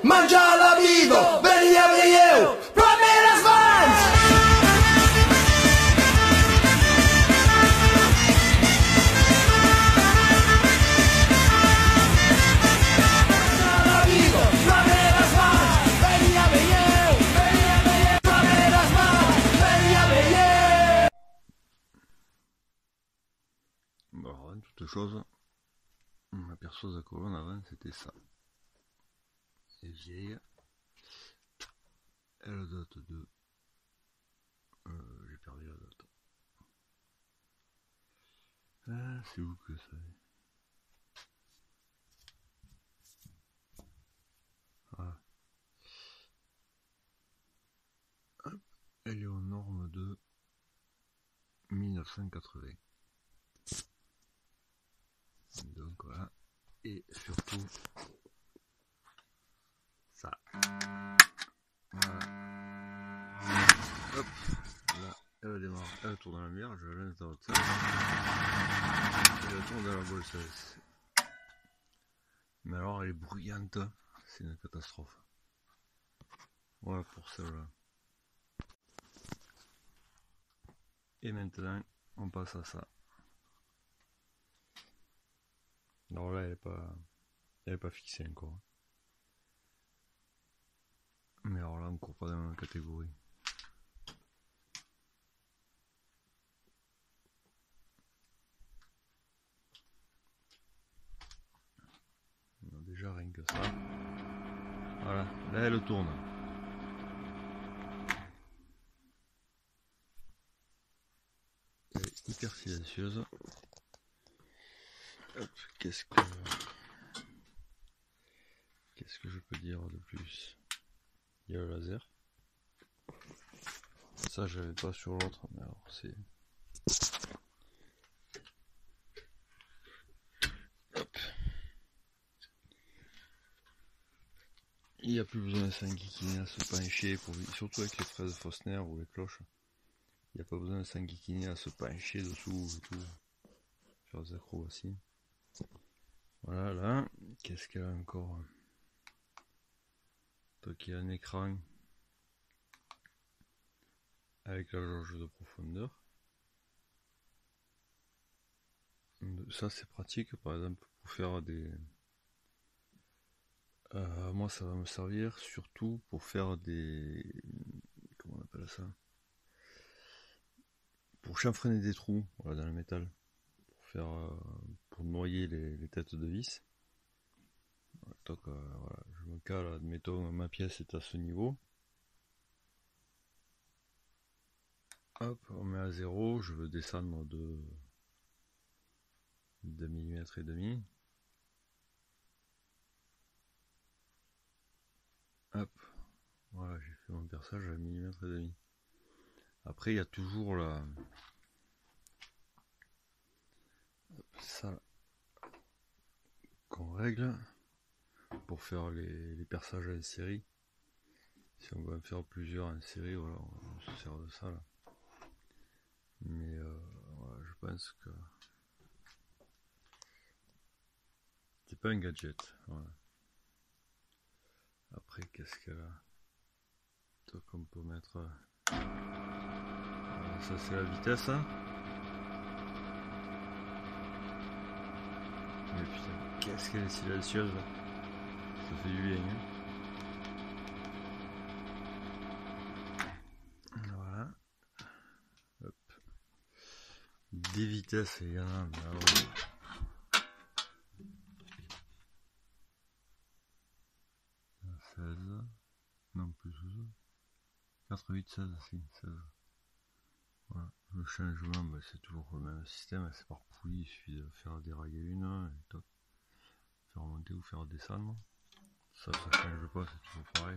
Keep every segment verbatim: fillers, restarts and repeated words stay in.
mangia la vivo, venia veieu, promi les mans! Mangia la vivo, promi les mans, venia veieu, venia veieu, promi les mans, venia veieu! Bon, alors, avant toute chose, ma perceuse à colonne avant c'était ça. C'est vieille. Elle date de... Euh, j'ai perdu la date. Ah, c'est où que ça est? Ah. Hop. Elle est aux normes de mille neuf cent quatre-vingts. Donc voilà. Et surtout, ça. Voilà. Hop. Là, elle démarre. Elle tourne dans la lumière. Je la laisse dans l'autre sens. Elle tourne dans la bonne sens. Mais alors, elle est bruyante. C'est une catastrophe. Voilà pour celle-là. Et maintenant, on passe à ça. Alors là, elle n'est pas, elle est pas fixée encore. Mais alors là, on ne court pas dans la même catégorie. On a déjà rien que ça. Voilà, là elle tourne. Elle est hyper silencieuse. Hop, qu'est-ce que... Qu'est-ce que je peux dire de plus? Il y a le laser. Ça, je l'avais pas sur l'autre, mais alors c'est... Hop. Il n'y a plus besoin de s'enquiquiner à se pencher, pour... surtout avec les fraises Fausner ou les cloches. Il n'y a pas besoin de s'enquiquiner à se pencher dessous et tout. Faire des acrobaties. Voilà, là, qu'est-ce qu'elle a encore? Donc il y a un écran avec la jauge de profondeur. Ça c'est pratique par exemple pour faire des... Euh, moi ça va me servir surtout pour faire des... Comment on appelle ça? Pour chanfreiner des trous, voilà, dans le métal. Pour faire... Euh, pour noyer les, les têtes de vis. Donc euh, voilà, je me cale, admettons ma pièce est à ce niveau. Hop, on met à zéro, je veux descendre de deux millimètres et demi. Hop, voilà, j'ai fait mon perçage à un millimètre et demi. Après, il y a toujours la... ça qu'on règle pour faire les, les perçages en série. Si on veut en faire plusieurs en série, voilà, on se sert de ça là. Mais euh, voilà, je pense que c'est pas un gadget. Voilà. Après, qu'est-ce qu'elle a? Donc on peut mettre... Voilà, ça c'est la vitesse. Hein. Mais putain, qu'est-ce qu'elle est silencieuse. Ça fait du bien. Hein. Voilà. Hop. Des vitesses, il y en a. Mais alors... seize. Non, plus douze. quatre, huit, seize, si, seize. Voilà. Le changement, bah, c'est toujours le même système, c'est par poulie, il suffit de faire dérailler une, et top. Faire monter ou faire descendre. Ça, ça change pas, c'est toujours pareil.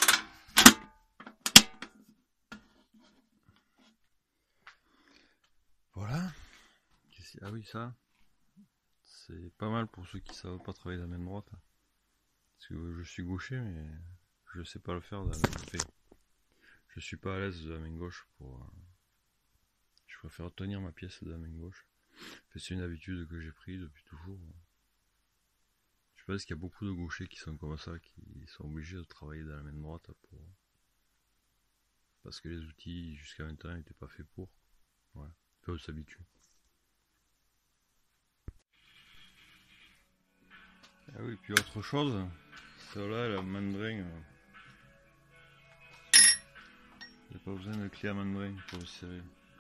Voilà. Ah oui, ça, c'est pas mal pour ceux qui savent pas travailler de la main droite. Parce que je suis gaucher, mais je sais pas le faire de la main droite. Je suis pas à l'aise de la main gauche pour... Je préfère tenir ma pièce de la main gauche. C'est une habitude que j'ai prise depuis toujours. Je pense qu'il y a beaucoup de gauchers qui sont comme ça, qui sont obligés de travailler dans la main droite pour... parce que les outils jusqu'à maintenant n'étaient pas faits pour. Ouais, il faut s'habituer. Ah oui, puis autre chose, celle-là, la mandrin, euh, il n'y a pas besoin de clé à mandrin pour le serrer.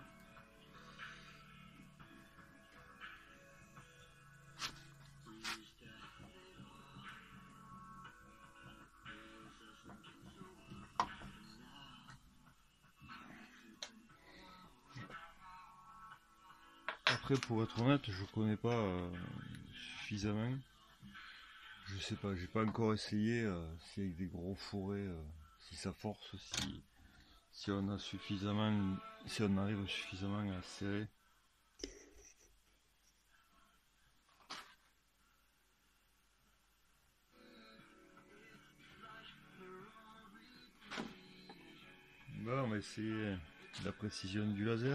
Après, pour être honnête, je connais pas euh, suffisamment. Je sais pas, j'ai pas encore essayé euh, si avec des gros fourrés, euh, si ça force, si, si on a suffisamment, si on arrive suffisamment à serrer. Bon, on va essayer la précision du laser.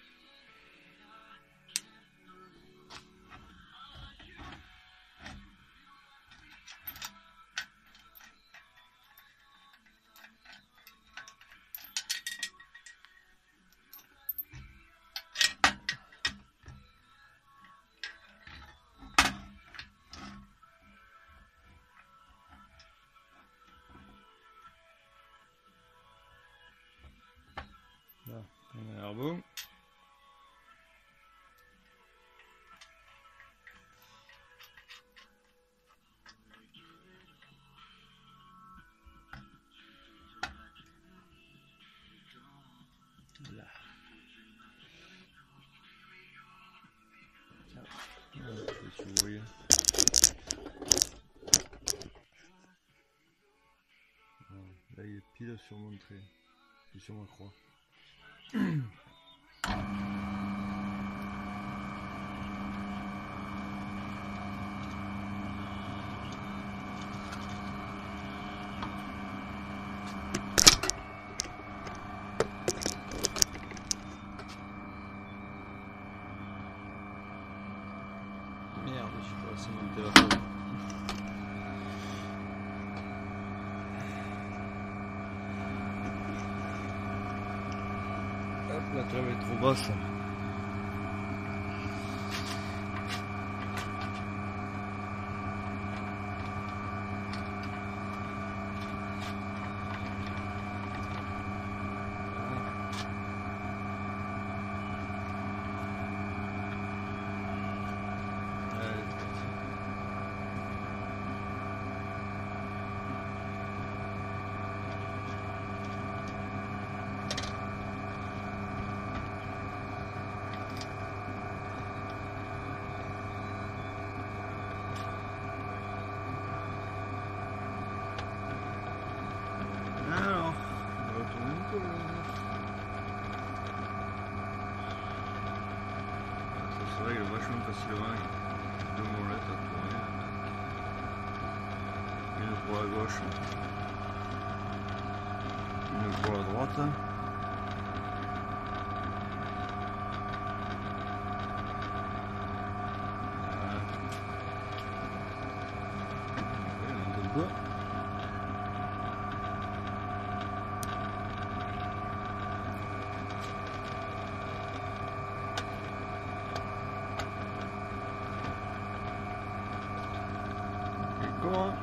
Là, on a l'air bon. Là. Voilà, je sais pas si vous voyez. Voilà, là il est pile sur mon trait, et sur ma croix. Merde, je suis pas laissé monter la table. Hop, la table est trop basse. Alors, on va tourner un peu là. Ça se règle vachement facilement. Deux molettes à tourner. Une pour la gauche, une pour la droite. Voilà. Comment?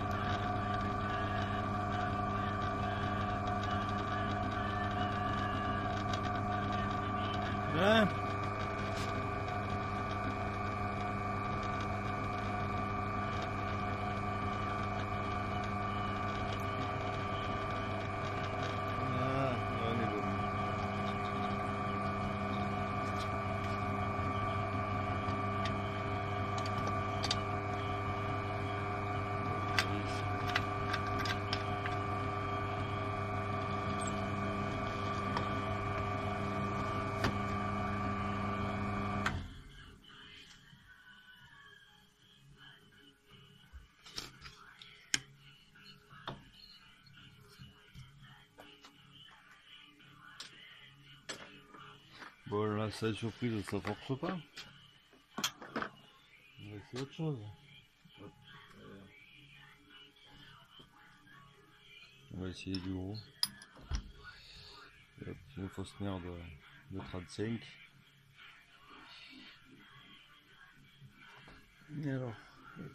Hein? Ah, on est bon. Bon là, ça surprise, ça force pas. On va essayer autre chose. Hop, On va essayer du gros. Hop, une fausse nerf de, de trente-cinq. Et alors, hop.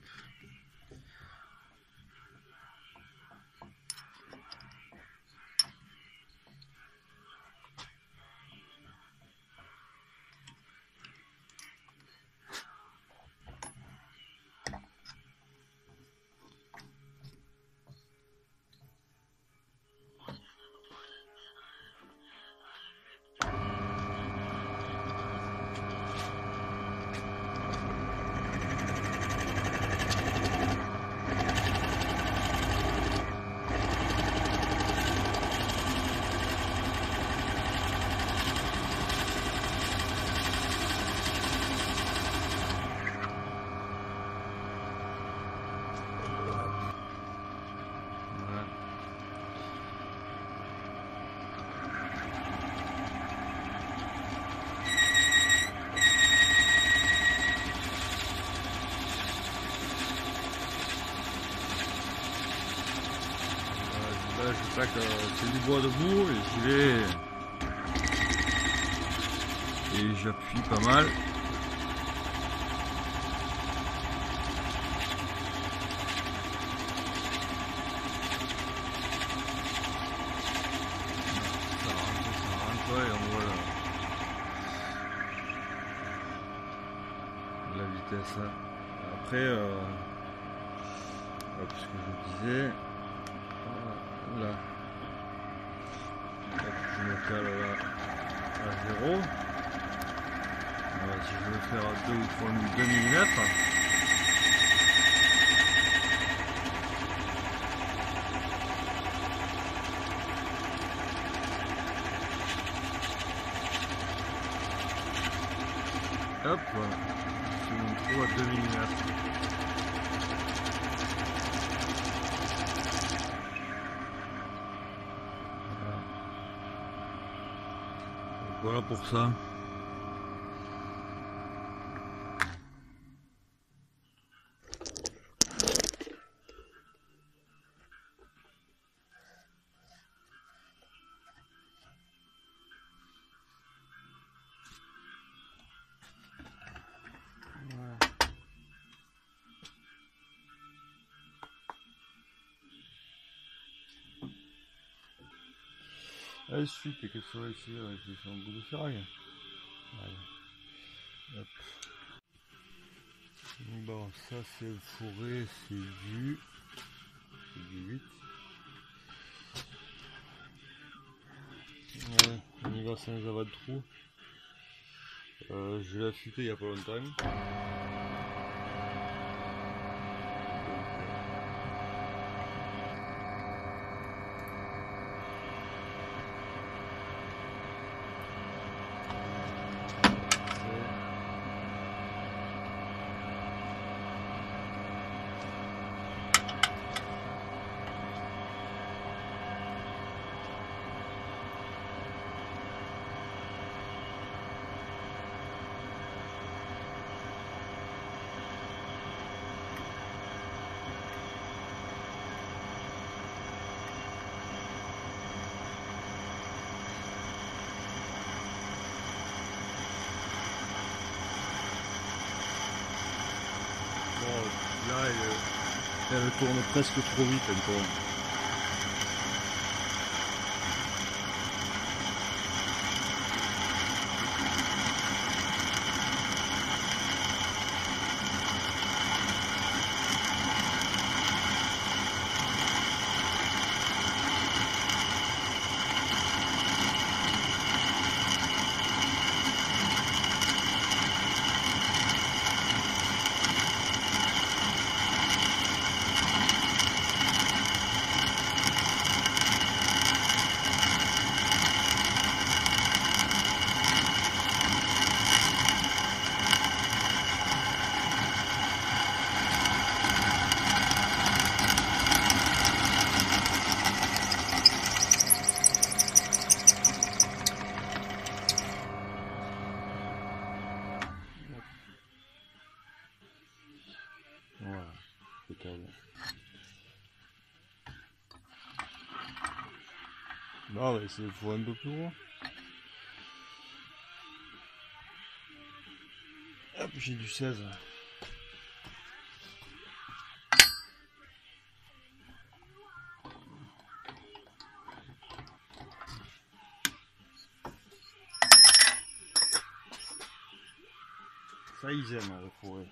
Là, je sais que c'est du bois debout et j'y vais et j'appuie pas mal. Ça rentre, ça rentre et on voit la, la vitesse. Après, euh, hop, ce que je disais. Là, hop, je me cale là à zéro. Voilà, si je veux faire deux ou trois millimètres. Hop, voilà. C'est mon trou à deux millimètres. Voilà pour ça. Voilà. Ensuite, qu'est-ce qu'on va essayer? Je vais faire un bout de ferraille. Allez. Hop. Bon, ça c'est le fourré, c'est du, c'est du huit. Ouais, on y va sans avoir de trou. Euh, je l'ai affûté il n'y a pas longtemps. Là, elle, elle tourne presque trop vite encore. Non, mais c'est faut un peu plus gros. Hop, j'ai du seize. Ça, ils aiment la forêt.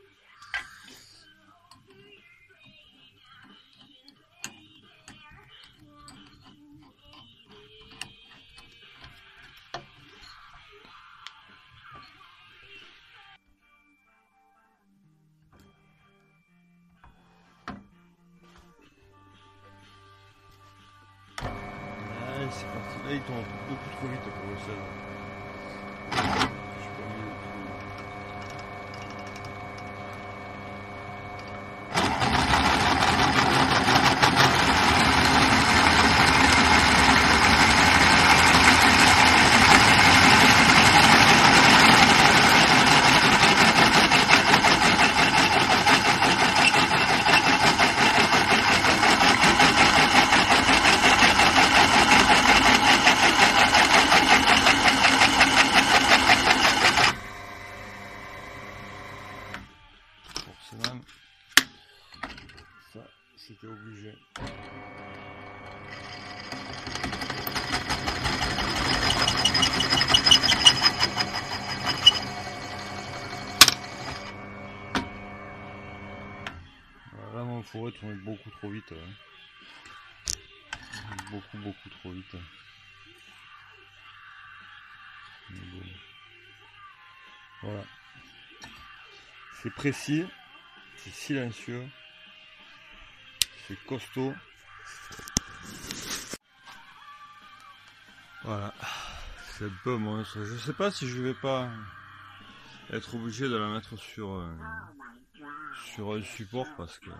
Ouais, c'est parti. Là, il tombe beaucoup trop vite pour le seize. Forcément, ça, c'était obligé. Là, mon forêt tournait beaucoup trop vite. Hein. Beaucoup, beaucoup trop vite. Bon. Voilà. C'est précis, c'est silencieux, c'est costaud. Voilà. C'est un peu monstre. Je sais pas si je vais pas être obligé de la mettre sur, euh, sur un support parce que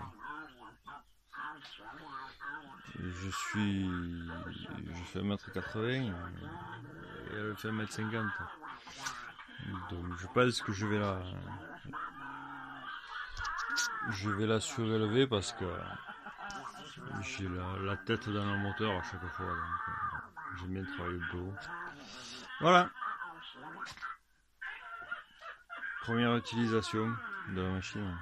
je suis je fais un mètre quatre-vingts et elle fait un mètre cinquante. Donc je pense que je vais la je vais la surélever parce que j'ai la, la tête dans le moteur à chaque fois, donc euh, j'aime bien travailler le dos. Voilà. Première utilisation de la machine.